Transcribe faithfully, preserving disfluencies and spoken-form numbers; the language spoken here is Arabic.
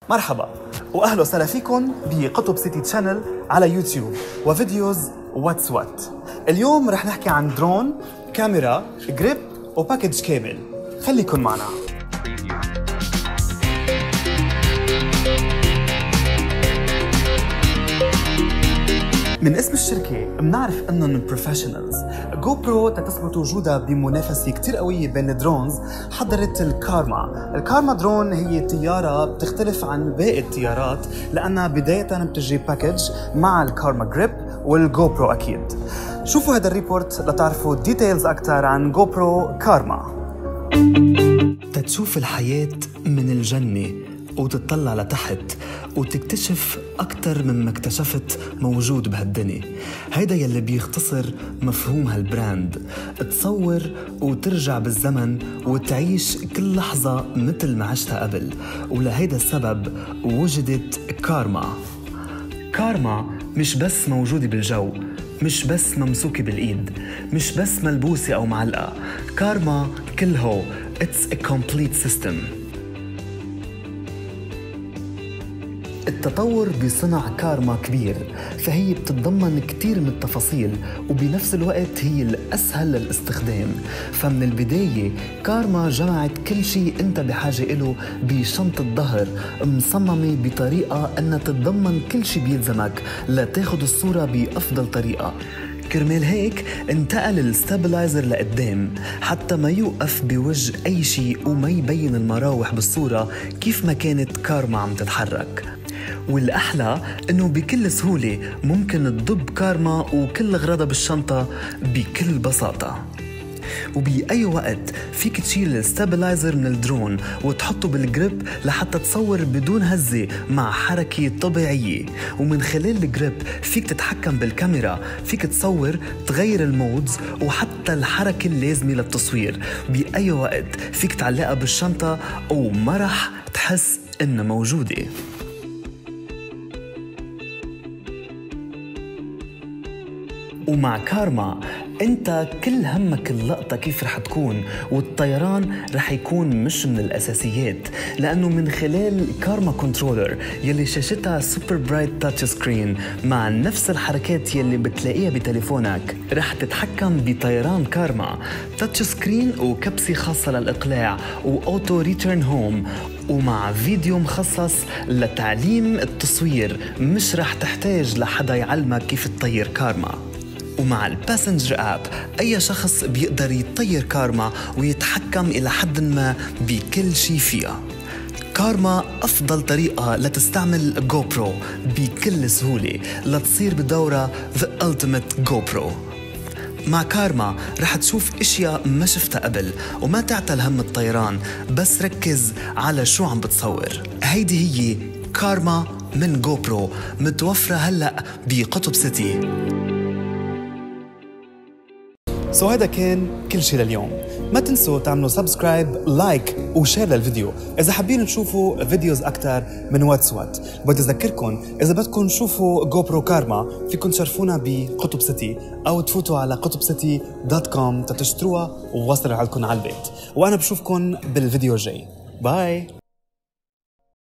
مرحبا واهلا وسهلا فيكم بقطب سيتي تشانل على يوتيوب وفيديوز واتس وات. اليوم رح نحكي عن درون، كاميرا، جريب وباكج كامل. خليكن معنا. من اسم الشركة بنعرف انهم بروفيشنالز. جو برو تثبت وجودها بمنافسة كتير قوية بين الدرونز حضرت الكارما. الكارما درون هي طيارة بتختلف عن باقي الطيارات لأنها بداية بتجي باكج مع الكارما جريب والجو برو أكيد. شوفوا هذا الريبورت لتعرفوا ديتيلز أكتر عن جو برو كارما. تتشوف الحياة من الجنة وتطلع لتحت وتكتشف أكتر مما اكتشفت موجود بهالدنيا. هيدا يلي بيختصر مفهوم هالبراند. تصور وترجع بالزمن وتعيش كل لحظة مثل ما عشتها قبل، ولهيدا السبب وجدت كارما. كارما مش بس موجودة بالجو، مش بس ممسوكة بالإيد، مش بس ملبوسة أو معلقة. كارما كل هو It's a complete system. التطور بصنع كارما كبير، فهي بتتضمن كتير من التفاصيل وبنفس الوقت هي الأسهل للاستخدام. فمن البداية كارما جمعت كل شيء انت بحاجة إله بشنطة ظهر مصممة بطريقة أنها تتضمن كل شيء بيلزمك لتاخد الصورة بأفضل طريقة. كرمال هيك انتقل الستابلايزر لقدام حتى ما يوقف بوجه أي شيء وما يبين المراوح بالصورة كيف ما كانت كارما عم تتحرك. والأحلى إنه بكل سهولة ممكن تضب كارما وكل أغراضها بالشنطة بكل بساطة. وبأي وقت فيك تشيل الستابلايزر من الدرون وتحطه بالجريب لحتى تصور بدون هزة مع حركة طبيعية. ومن خلال الجريب فيك تتحكم بالكاميرا، فيك تصور، تغير المودز وحتى الحركة اللازمة للتصوير. بأي وقت فيك تعلقها بالشنطة وما رح تحس إنها موجودة. ومع كارما انت كل همك اللقطة كيف رح تكون، والطيران رح يكون مش من الأساسيات، لأنه من خلال كارما كنترولر يلي شاشتها سوبر برايت تاتش سكرين مع نفس الحركات يلي بتلاقيها بتليفونك رح تتحكم بطيران كارما. تاتش سكرين وكبسة خاصة للإقلاع وأوتو ريتيرن هوم، ومع فيديو مخصص لتعليم التصوير. مش رح تحتاج لحدا يعلمك كيف تطير كارما. ومع الباسنجر اب اي شخص بيقدر يطير كارما ويتحكم الى حد ما بكل شيء فيها. كارما افضل طريقه لتستعمل جو برو بكل سهوله لتصير بدورة The Ultimate GoPro. مع كارما رح تشوف اشياء ما شفتها قبل وما تعتل هم الطيران، بس ركز على شو عم بتصور. هيدي هي كارما من جو برو، متوفرة هلأ بقطب سيتي. سو هذا كان كل شيء لليوم. ما تنسوا تعملوا سبسكرايب، لايك وشير للفيديو إذا حابين تشوفوا فيديوز أكتر من واتس وات. بدي أذكركم إذا بدكم تشوفوا جو برو كارما فيكم تشرفونا بقطب سيتي أو تفوتوا على قطب سيتي دوت كوم تتشتروها ووصلوا لكم على البيت. وأنا بشوفكم بالفيديو الجاي. باي.